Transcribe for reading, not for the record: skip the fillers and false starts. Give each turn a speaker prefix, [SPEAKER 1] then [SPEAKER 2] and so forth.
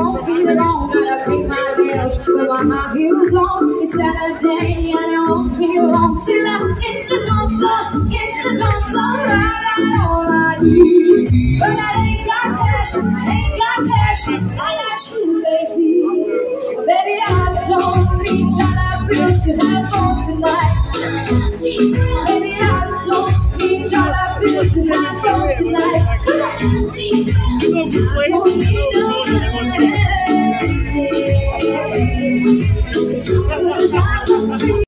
[SPEAKER 1] won't be long. Gotta paint my nails with my high heels on. It's Saturday and it won't be long till I hit the dance floor, right out all I need. But I ain't got cash, I got you, baby. Baby, I don't need dollar bills to have fun tonight. Baby, I don't need dollar bills to have fun tonight. Come on, I don't need no money.